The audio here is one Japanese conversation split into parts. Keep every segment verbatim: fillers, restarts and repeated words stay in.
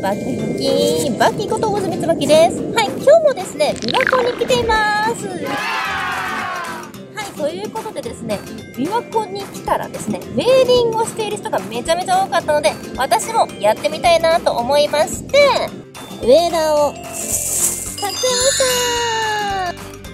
バキバキバキバキこと大住椿です。はい、今日もですね、琵琶湖に来ています。はい、ということでですね、琵琶湖に来たらですね、ウェーリングをしている人がめちゃめちゃ多かったので、私もやってみたいなと思いまして、ウェーラーを買っちゃいました。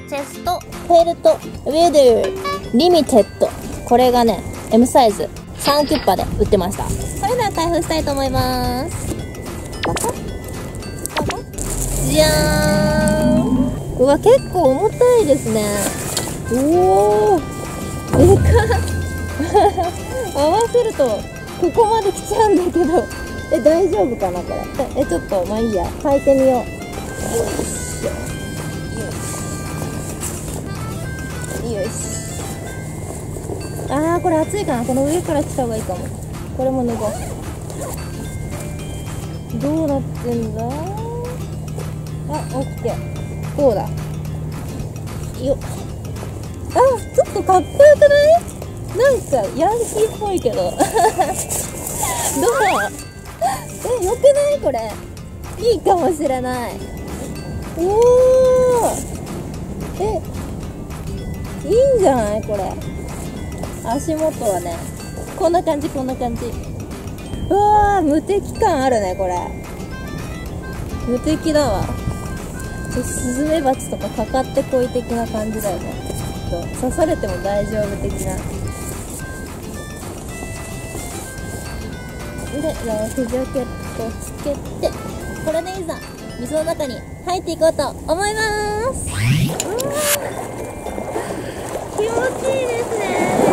チェスト、フェルト、ウェデル、リミテッド。これがね、M サイズさんキュッパで売ってました。それでは開封したいと思います。パカッパカッじゃーん。うわ、結構重たいですね。おー、でかっ合わせるとここまで来ちゃうんだけど、え、大丈夫かなこれ。え、ちょっとまあいいや、履いてみよう。よいしょよいしょ。あー、これ熱いかな。この上から来た方がいいかも。これも脱ごう。どうなってんだ。あ、オッケー。こうだよっ。あ、ちょっとかっこよくない？なんかヤンキーっぽいけどどう？え、よくないこれ。いいかもしれない。おー、え、いいんじゃないこれ。足元はね、こんな感じ、こんな感じ。うわー、無敵感あるねこれ。無敵だわ。ちょっとスズメバチとかかかってこい的な感じだよね。ちょっと刺されても大丈夫的な。で、ライフジャケットをつけて、これでいざ水の中に入っていこうと思います。うわー、気持ちいいですね。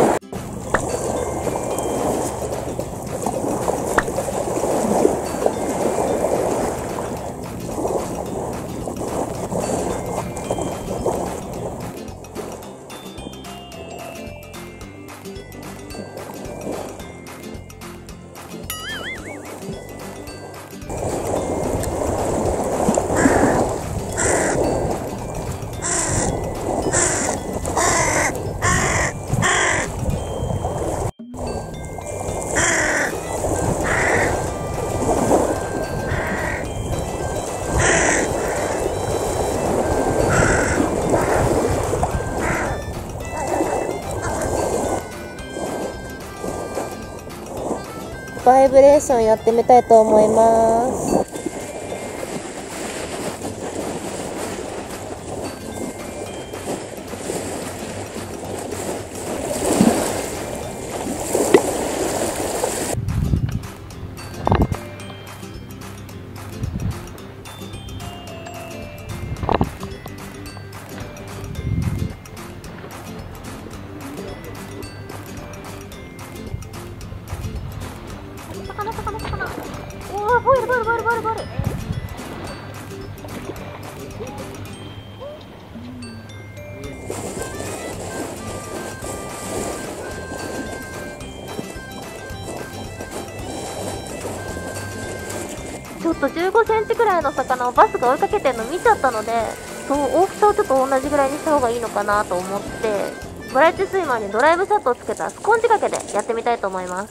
バイブレーションやってみたいと思います。魚魚魚。おお、ボイルボイルボイルボイルボイル。ちょっとじゅうごセンチくらいの魚をバスが追いかけてるの見ちゃったので、そう、大きさをちょっと同じぐらいにした方がいいのかなと思って、バラエティスイマーにドライブシャットをつけたスコンジ掛けでやってみたいと思います。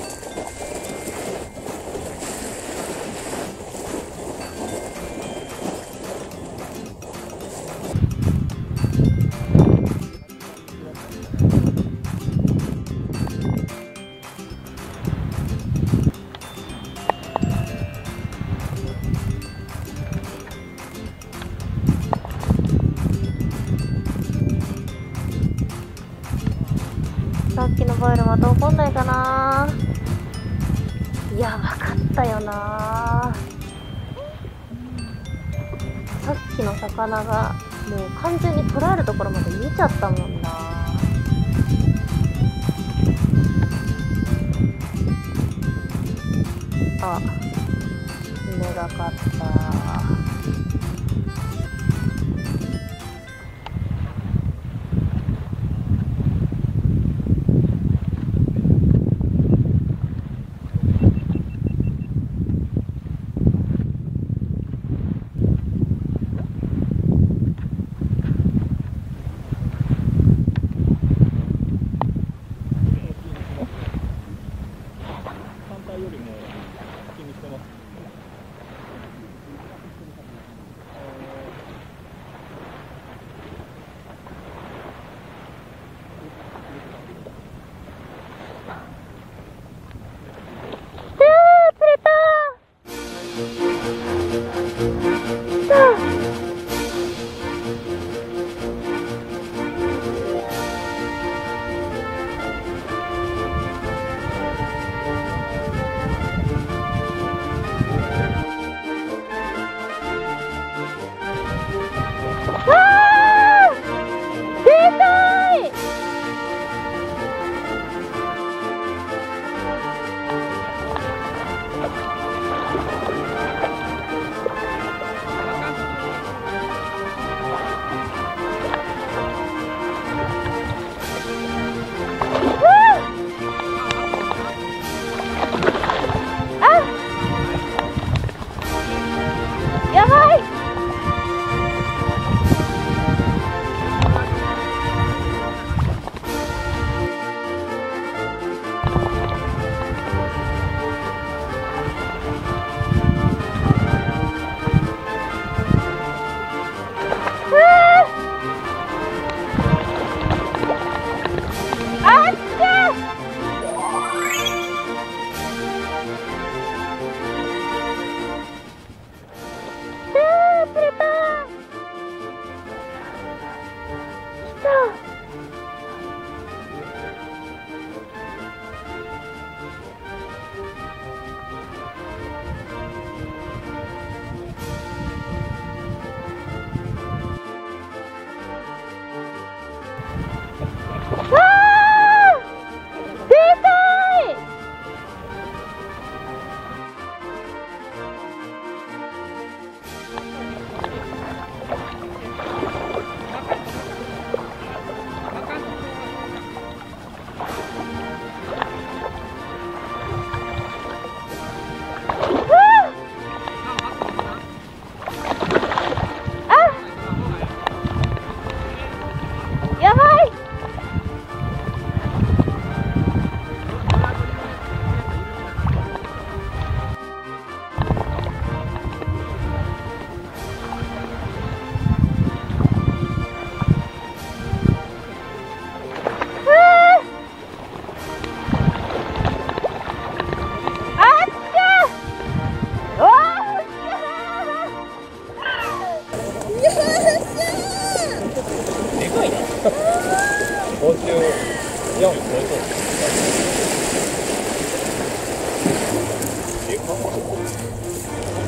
さっきのボイルまた怒んないかな。いや、わかったよな。さっきの魚がもう完全に捉えるところまで見ちゃったもんな。あ、目がかった。 よりも先にしてます。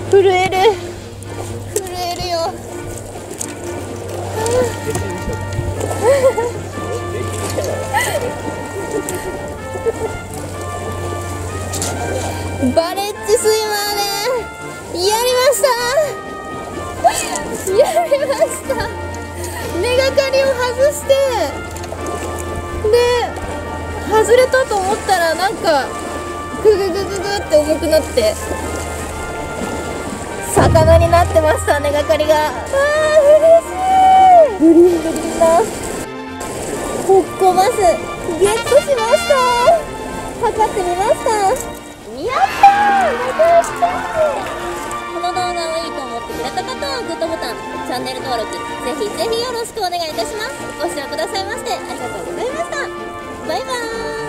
震える震えるよ。バレッジスイマーね、やりましたやりました。根がかりを外してで外れたと思ったらなんかグググググって重くなって魚になってました。根がかりが、あー嬉しい。ブリンブリンなコッコバスゲットしました。測ってみました。やったー、また来た。この動画をいいと思ってくれた方はグッドボタン、チャンネル登録ぜひぜひよろしくお願いいたします。ご視聴くださいましてありがとうございました。バイバーイ。